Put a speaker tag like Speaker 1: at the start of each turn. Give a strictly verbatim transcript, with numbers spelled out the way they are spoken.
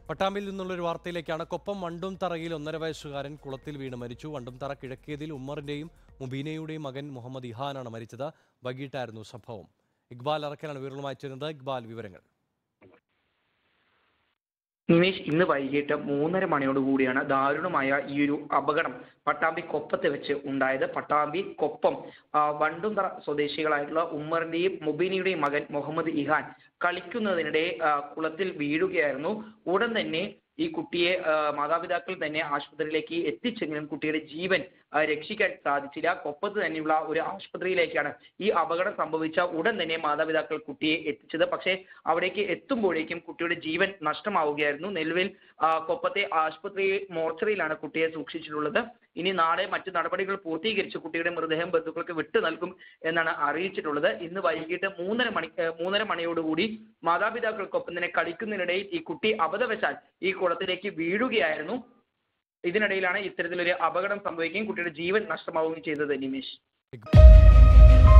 Speaker 1: പട്ടാമ്പിയിൽ നിന്നുള്ളൊരു വാർത്തയിലേക്കാണ്. കൊപ്പം വണ്ടുംതറയിൽ ഒന്നര വയസ്സുകാരൻ കുളത്തിൽ വീണ് മരിച്ചു. വണ്ടുംതറ കിഴക്കേതിൽ ഉമ്മറിന്റെയും മുബീനയുടെയും മകൻ മുഹമ്മദ് ഇഹാനാണ് മരിച്ചത്. വൈകിട്ടായിരുന്നു സംഭവം. ഇക്ബാൽ അറക്കലാണ് വിവരങ്ങളുമായി ചേരുന്നത്. ഇക്ബാൽ, വിവരങ്ങൾ.
Speaker 2: നിമേഷ്, ഇന്ന് വൈകിട്ട് മൂന്നര മണിയോടുകൂടിയാണ് ദാരുണമായ ഈ ഒരു അപകടം പട്ടാമ്പി കൊപ്പത്ത് വെച്ച് ഉണ്ടായത്. പട്ടാമ്പി കൊപ്പം വണ്ടുംതറ സ്വദേശികളായിട്ടുള്ള ഉമ്മറിന്റെയും മുബീനയുടെയും മകൻ മുഹമ്മദ് ഇഹാൻ കളിക്കുന്നതിനിടെ കുളത്തിൽ വീഴുകയായിരുന്നു. ഉടൻ തന്നെ ഈ കുട്ടിയെ മാതാപിതാക്കൾ തന്നെ ആശുപത്രിയിലേക്ക് എത്തിച്ചെങ്കിലും കുട്ടിയുടെ ജീവൻ രക്ഷിക്കാൻ സാധിച്ചില്ല. കൊപ്പത്ത് തന്നെയുള്ള ഒരു ആശുപത്രിയിലേക്കാണ് ഈ അപകടം സംഭവിച്ച ഉടൻ തന്നെ മാതാപിതാക്കൾ കുട്ടിയെ എത്തിച്ചത്. പക്ഷേ അവിടേക്ക് എത്തുമ്പോഴേക്കും കുട്ടിയുടെ ജീവൻ നഷ്ടമാവുകയായിരുന്നു. നിലവിൽ കൊപ്പത്തെ ആശുപത്രി മോർച്ചറിയിലാണ് കുട്ടിയെ സൂക്ഷിച്ചിട്ടുള്ളത്. ഇനി നാളെ മറ്റു നടപടികൾ പൂർത്തീകരിച്ച് കുട്ടിയുടെ മൃതദേഹം ബന്ധുക്കൾക്ക് വിട്ടു നൽകും എന്നാണ് അറിയിച്ചിട്ടുള്ളത്. ഇന്ന് വൈകിട്ട് മൂന്നര മണി മൂന്നര മണിയോടുകൂടി മാതാപിതാക്കൾക്കൊപ്പം തന്നെ കളിക്കുന്നതിനിടയിൽ ഈ കുട്ടി അബദ്ധവശാൽ ഈ കുളത്തിലേക്ക് വീഴുകയായിരുന്നു. ഇതിനിടയിലാണ് ഇത്തരത്തിലൊരു അപകടം സംഭവിക്കുകയും കുട്ടിയുടെ ജീവൻ നഷ്ടമാവുകയും ചെയ്തത്. നിമേഷ്.